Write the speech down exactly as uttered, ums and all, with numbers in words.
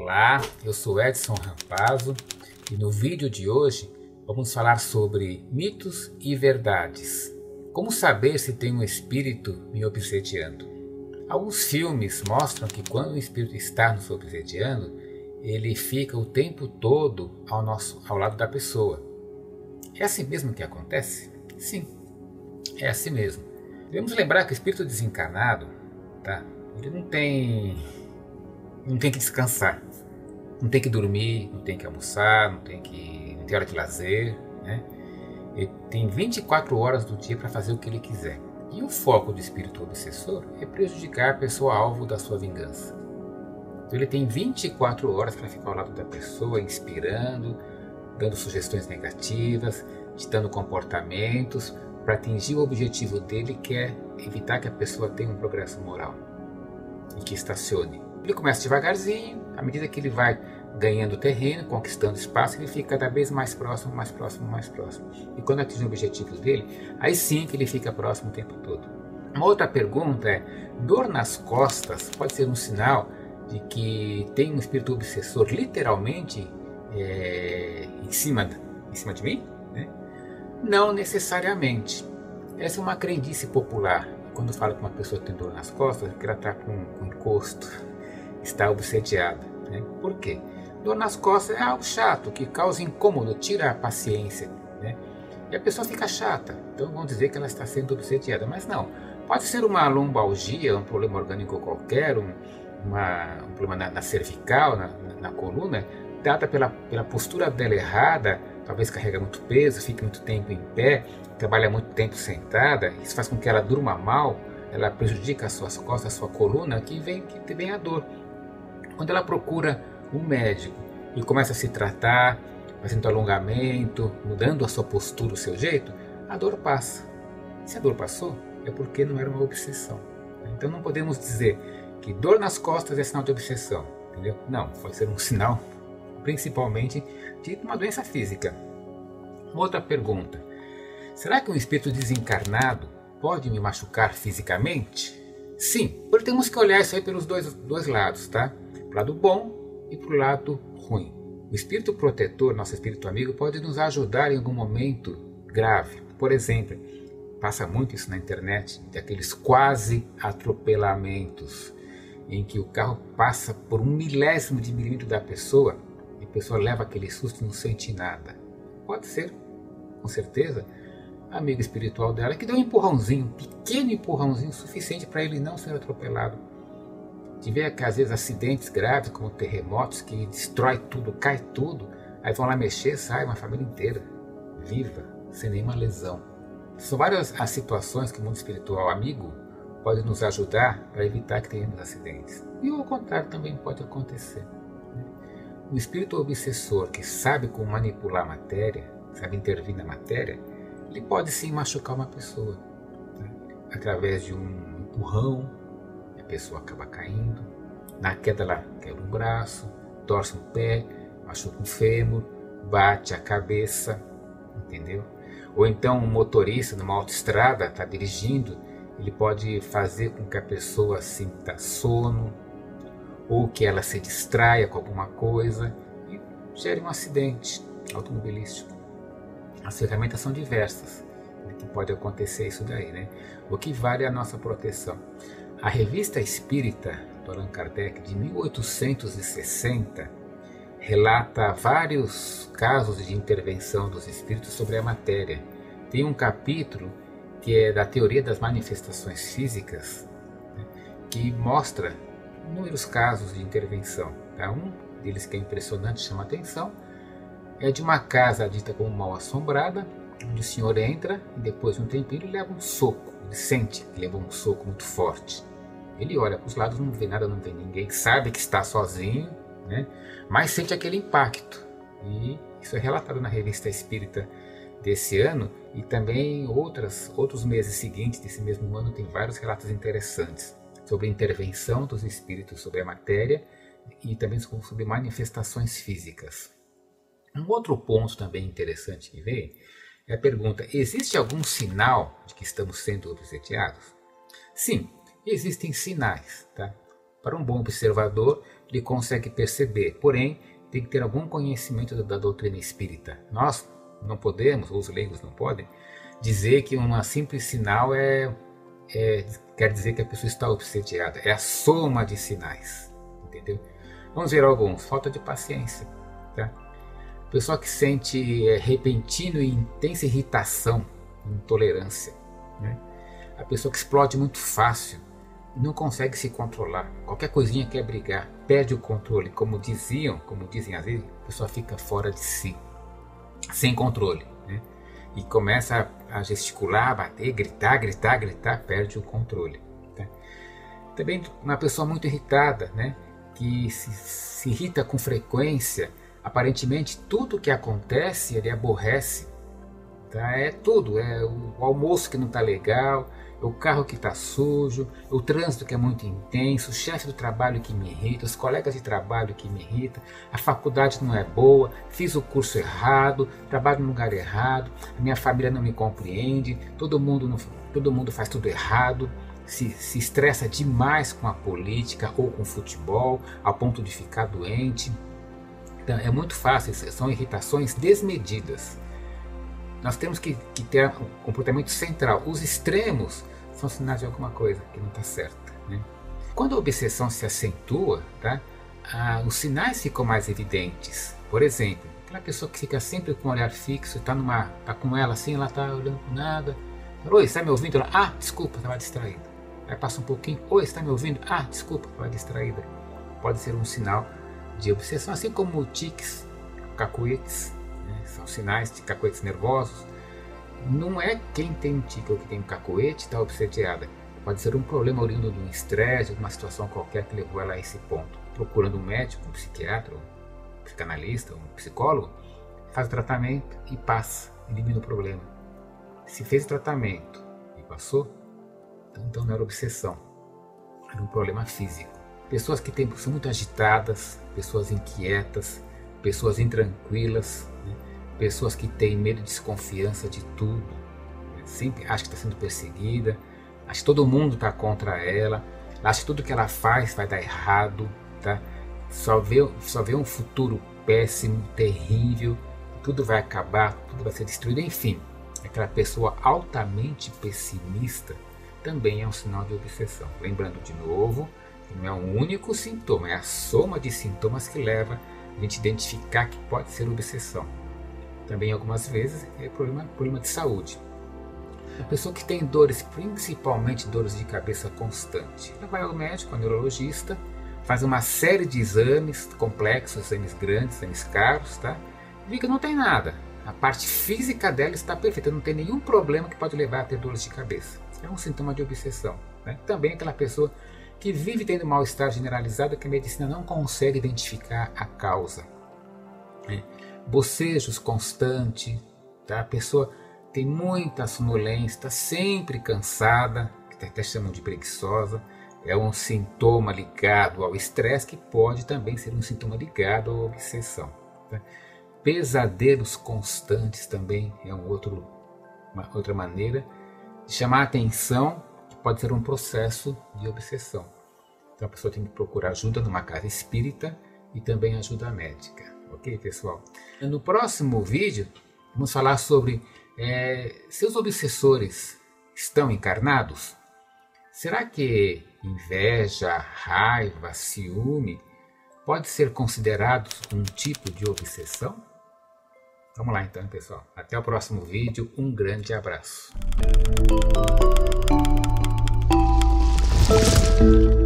Olá, eu sou Edson Rampazzo e no vídeo de hoje vamos falar sobre mitos e verdades. Como saber se tem um espírito me obsediando? Alguns filmes mostram que quando o espírito está nos obsediando, ele fica o tempo todo ao, nosso, ao lado da pessoa. É assim mesmo que acontece? Sim, é assim mesmo. Devemos lembrar que o espírito desencarnado, tá? Ele não tem, não tem que descansar, não tem que dormir, não tem que almoçar, não tem que não tem hora de lazer, né? Ele tem vinte e quatro horas do dia para fazer o que ele quiser. E o foco do espírito obsessor é prejudicar a pessoa alvo da sua vingança. Então ele tem vinte e quatro horas para ficar ao lado da pessoa, inspirando, dando sugestões negativas, ditando comportamentos, para atingir o objetivo dele, que é evitar que a pessoa tenha um progresso moral e que estacione. Ele começa devagarzinho, à medida que ele vai ganhando terreno, conquistando espaço, ele fica cada vez mais próximo, mais próximo, mais próximo. E quando atinge o objetivo dele, aí sim que ele fica próximo o tempo todo. Uma outra pergunta é, dor nas costas pode ser um sinal de que tem um espírito obsessor literalmente é, em, cima, em cima de mim? Né? Não necessariamente. Essa é uma crendice popular. Quando fala que uma pessoa tem dor nas costas, é que ela está com, com encosto, está obsediada. Né? Por quê? Dor nas costas é algo chato, que causa incômodo, tira a paciência. Né? E a pessoa fica chata. Então vão dizer que ela está sendo obsediada. Mas não. Pode ser uma lombalgia, um problema orgânico qualquer, um, uma, um problema na, na cervical, na, na coluna, dada pela, pela postura dela errada. Talvez carrega muito peso, fique muito tempo em pé, trabalha muito tempo sentada, isso faz com que ela durma mal, ela prejudica as suas costas, a sua coluna, que vem, que vem a dor. Quando ela procura um médico e começa a se tratar, fazendo alongamento, mudando a sua postura, o seu jeito, a dor passa. Se a dor passou, é porque não era uma obsessão. Então não podemos dizer que dor nas costas é sinal de obsessão, entendeu? Não, pode ser um sinal principalmente de uma doença física. Outra pergunta: será que um espírito desencarnado pode me machucar fisicamente? Sim, porque temos que olhar isso aí pelos dois, dois lados, tá? Pro lado bom e pro lado ruim. O espírito protetor, nosso espírito amigo, pode nos ajudar em algum momento grave. Por exemplo, passa muito isso na internet, daqueles quase atropelamentos, em que o carro passa por um milésimo de milímetro da pessoa, e a pessoa leva aquele susto e não sente nada. Pode ser, com certeza, amigo espiritual dela que deu um empurrãozinho, um pequeno empurrãozinho suficiente para ele não ser atropelado. Tiver às vezes acidentes graves, como terremotos, que destrói tudo, cai tudo, aí vão lá mexer, sai uma família inteira, viva, sem nenhuma lesão. São várias as situações que o mundo espiritual amigo pode nos ajudar para evitar que tenhamos acidentes. E ao contrário também pode acontecer. O espírito obsessor que sabe como manipular a matéria, sabe intervir na matéria, ele pode sim machucar uma pessoa. Né? Através de um empurrão, a pessoa acaba caindo. Na queda ela quebra um braço, torce um pé, machuca um fêmur, bate a cabeça, entendeu? Ou então um motorista numa autoestrada está dirigindo, ele pode fazer com que a pessoa sinta sono, ou que ela se distraia com alguma coisa e gere um acidente automobilístico. As ferramentas são diversas, né, que pode acontecer isso daí, né? O que vale é a nossa proteção. A Revista Espírita do Allan Kardec, de mil oitocentos e sessenta, relata vários casos de intervenção dos espíritos sobre a matéria. Tem um capítulo que é da teoria das manifestações físicas, né, que mostra inúmeros casos de intervenção. Tá? Um deles que é impressionante, chama atenção, é de uma casa dita como mal assombrada, onde o senhor entra e depois de um tempinho ele leva um soco, ele sente que levou um soco muito forte. Ele olha para os lados, não vê nada, não vê ninguém, sabe que está sozinho, né? Mas sente aquele impacto. E isso é relatado na Revista Espírita desse ano, e também outras, outros meses seguintes desse mesmo ano tem vários relatos interessantes sobre a intervenção dos espíritos sobre a matéria e também sobre manifestações físicas. Um outro ponto também interessante que vem é a pergunta: existe algum sinal de que estamos sendo obsediados? Sim, existem sinais. Tá? Para um bom observador, ele consegue perceber, porém, tem que ter algum conhecimento da, da doutrina espírita. Nós não podemos, ou os leigos não podem, dizer que um simples sinal é, é, quer dizer que a pessoa está obsediada. É a soma de sinais, entendeu? Vamos ver alguns. Falta de paciência, tá? Pessoa que sente é, repentino e intensa irritação, intolerância, né? A pessoa que explode muito fácil, não consegue se controlar, qualquer coisinha quer brigar, perde o controle, como diziam, como dizem às vezes, a pessoa fica fora de si, sem controle, né? E começa a gesticular, bater, gritar, gritar, gritar, perde o controle, tá? Também uma pessoa muito irritada, né? Que se, se irrita com frequência, aparentemente tudo que acontece ele aborrece, tá? É tudo, é o almoço que não está legal, o carro que está sujo, o trânsito que é muito intenso, o chefe do trabalho que me irrita, os colegas de trabalho que me irritam, a faculdade não é boa, fiz o curso errado, trabalho no lugar errado, a minha família não me compreende, todo mundo, não, todo mundo faz tudo errado, se, se estressa demais com a política ou com o futebol, ao ponto de ficar doente. Então, é muito fácil, são irritações desmedidas. Nós temos que, que ter um comportamento central. Os extremos são sinais de alguma coisa que não está certa, né? Quando a obsessão se acentua, tá? Ah, os sinais ficam mais evidentes. Por exemplo, aquela pessoa que fica sempre com o olhar fixo, está tá com ela assim, ela está olhando para nada. Oi, está me ouvindo? Ela, ah, desculpa, estava distraída. Aí passa um pouquinho, oi, está me ouvindo? Ah, desculpa, estava distraída. Pode ser um sinal de obsessão, assim como tiques, cacoetes. São sinais de cacoetes nervosos. Não é quem tem um tique ou que tem um cacoete está obsediada. Pode ser um problema oriundo de um estresse, de uma situação qualquer que levou ela a esse ponto. Procurando um médico, um psiquiatra, um psicanalista, um psicólogo, faz o tratamento e passa, elimina o problema. Se fez o tratamento e passou, então não era obsessão, era um problema físico. Pessoas que tem, são muito agitadas, pessoas inquietas, pessoas intranquilas, né? Pessoas que têm medo e desconfiança de tudo, né? Sempre acha que está sendo perseguida, acha que todo mundo está contra ela, acha que tudo que ela faz vai dar errado, tá? Só vê, só vê um futuro péssimo, terrível, tudo vai acabar, tudo vai ser destruído, enfim. Aquela pessoa altamente pessimista também é um sinal de obsessão. Lembrando de novo, que não é um único sintoma, é a soma de sintomas que leva a gente identificar que pode ser obsessão. Também algumas vezes é problema, problema de saúde. A pessoa que tem dores, principalmente dores de cabeça constante, ela vai ao médico, ao neurologista, faz uma série de exames complexos, exames grandes, exames caros, tá? E vê que não tem nada. A parte física dela está perfeita, não tem nenhum problema que pode levar a ter dores de cabeça. É um sintoma de obsessão, né? Também aquela pessoa que vive tendo mal-estar generalizado que a medicina não consegue identificar a causa, né? Bocejos constantes, tá? A pessoa tem muita sonolência, está sempre cansada, que até chamam de preguiçosa, é um sintoma ligado ao estresse que pode também ser um sintoma ligado à obsessão, tá? Pesadelos constantes também é um outro, uma outra maneira de chamar a atenção, que pode ser um processo de obsessão. Então a pessoa tem que procurar ajuda numa casa espírita e também ajuda médica. Ok, pessoal? No próximo vídeo, vamos falar sobre é, seus obsessores estão encarnados? Será que inveja, raiva, ciúme pode ser considerados um tipo de obsessão? Vamos lá então, pessoal. Até o próximo vídeo. Um grande abraço.